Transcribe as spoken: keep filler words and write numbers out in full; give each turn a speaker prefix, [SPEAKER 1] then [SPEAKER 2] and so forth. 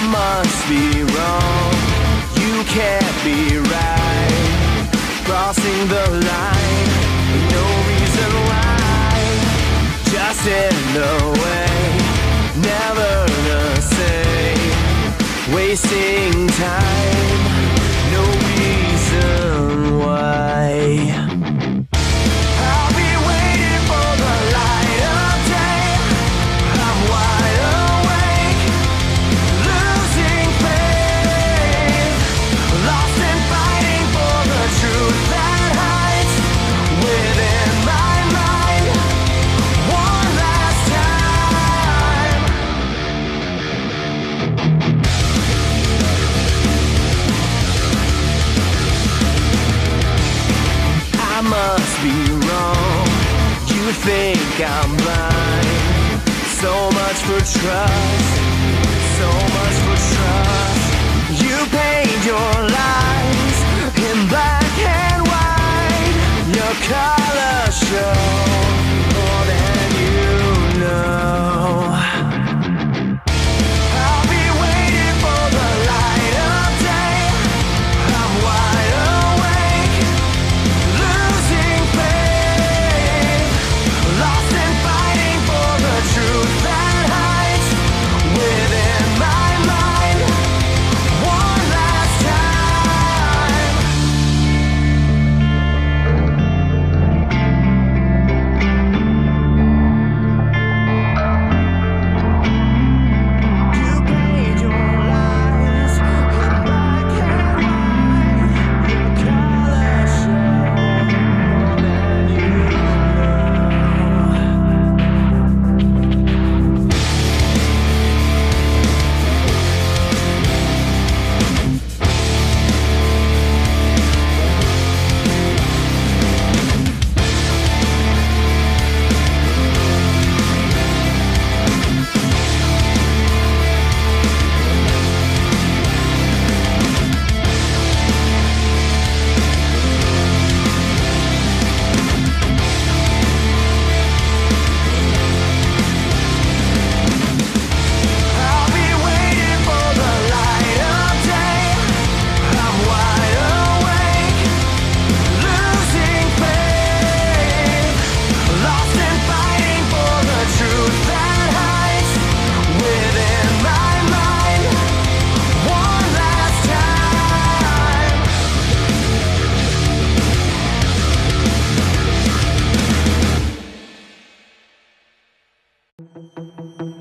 [SPEAKER 1] must be wrong, you can't be right. Crossing the line, no reason why. Just in the way, never the same. Wasting time, no reason why. I'll be waiting for the light of day. I'm wide awake, losing faith, lost in fighting for the truth that hides within my mind. One last time. I must be wrong, you think I'm blind. So much for trust, so much for trust. You paint your lies in black and white. Your colors show more than you know. I'll be waiting for the light of day. I'm wide awake, losing faith, lost in fighting for the truth that hides within my mind. One last time. You paint your lies in black and white. Your colors show more than you I'll be waiting for the light of day. I'm wide awake, losing faith, lost in fighting for the truth that hides within my mind. One last time.